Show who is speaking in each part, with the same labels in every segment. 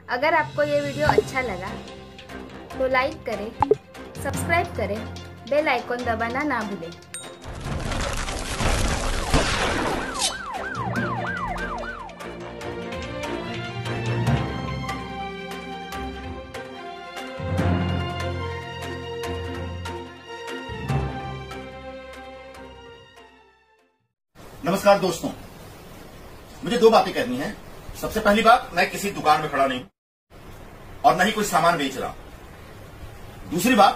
Speaker 1: अगर आपको ये वीडियो अच्छा लगा तो लाइक करें, सब्सक्राइब करें, बेल आइकॉन दबाना ना भूलें।
Speaker 2: नमस्कार दोस्तों, मुझे दो बातें कहनी है। सबसे पहली बात, मैं किसी दुकान में खड़ा नहीं हूं और न ही कोई सामान बेच रहा। दूसरी बात,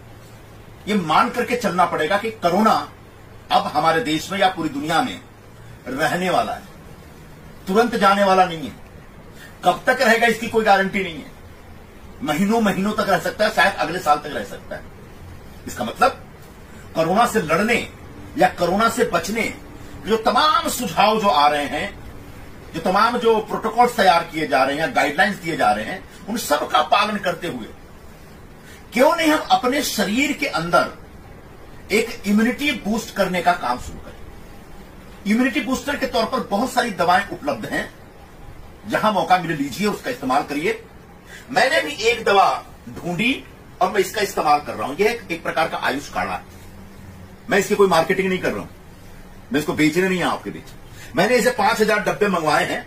Speaker 2: ये मान करके चलना पड़ेगा कि कोरोना अब हमारे देश में या पूरी दुनिया में रहने वाला है, तुरंत जाने वाला नहीं है। कब तक रहेगा इसकी कोई गारंटी नहीं है। महीनों महीनों तक रह सकता है, शायद अगले साल तक रह सकता है। इसका मतलब कोरोना से लड़ने या कोरोना से बचने जो तमाम सुझाव जो आ रहे हैं, जो तमाम जो प्रोटोकॉल्स तैयार किए जा रहे हैं, गाइडलाइंस दिए जा रहे हैं, उन सब का पालन करते हुए क्यों नहीं हम अपने शरीर के अंदर एक इम्यूनिटी बूस्ट करने का काम शुरू करें। इम्यूनिटी बूस्टर के तौर पर बहुत सारी दवाएं उपलब्ध हैं। जहां मौका मिले लीजिए, उसका इस्तेमाल करिए। मैंने भी एक दवा ढूंढी और मैं इसका इस्तेमाल कर रहा हूं। यह एक प्रकार का आयुष काढ़ा है। मैं इसकी कोई मार्केटिंग नहीं कर रहा हूं, मैं इसको बेचने नहीं आपके बीच। मैंने इसे 5000 डब्बे मंगवाए हैं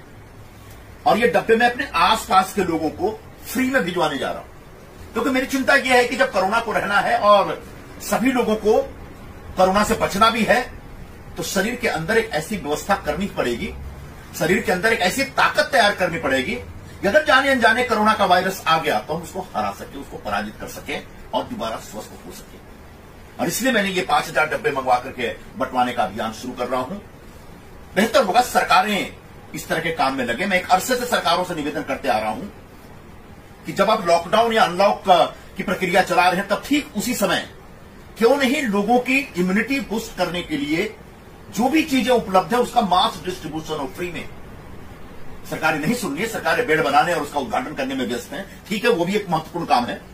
Speaker 2: और ये डब्बे मैं अपने आसपास के लोगों को फ्री में भिजवाने जा रहा हूं, क्योंकि मेरी चिंता यह है कि जब कोरोना को रहना है और सभी लोगों को कोरोना से बचना भी है, तो शरीर के अंदर एक ऐसी व्यवस्था करनी पड़ेगी, शरीर के अंदर एक ऐसी ताकत तैयार करनी पड़ेगी कि अगर जाने अनजाने कोरोना का वायरस आ गया तो हम उसको हरा सके, उसको पराजित कर सके और दोबारा स्वस्थ हो सके। और इसलिए मैंने ये 5000 डब्बे मंगवा करके बंटवाने का अभियान शुरू कर रहा हूं। बेहतर होगा सरकारें इस तरह के काम में लगे। मैं एक अरसे से सरकारों से निवेदन करते आ रहा हूं कि जब आप लॉकडाउन या अनलॉक की प्रक्रिया चला रहे हैं, तब ठीक उसी समय क्यों नहीं लोगों की इम्यूनिटी बूस्ट करने के लिए जो भी चीजें उपलब्ध है उसका मास डिस्ट्रीब्यूशन हो, फ्री में। सरकारें नहीं सुन रही है, सरकारें बेड बनाने और उसका उद्घाटन करने में व्यस्त हैं। ठीक है, वो भी एक महत्वपूर्ण काम है।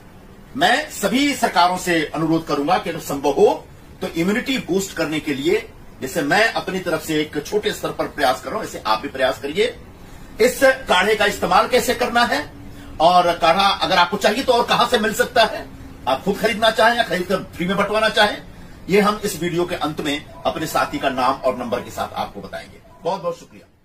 Speaker 2: मैं सभी सरकारों से अनुरोध करूंगा कि अगर संभव हो तो इम्यूनिटी बूस्ट करने के लिए, जैसे मैं अपनी तरफ से एक छोटे स्तर पर प्रयास कर रहा हूं, ऐसे आप भी प्रयास करिए। इस काढ़े का इस्तेमाल कैसे करना है और काढ़ा अगर आपको चाहिए तो और कहां से मिल सकता है, आप खुद खरीदना चाहें या खरीदकर फ्री में बंटवाना चाहें, ये हम इस वीडियो के अंत में अपने साथी का नाम और नंबर के साथ आपको बताएंगे। बहुत बहुत शुक्रिया।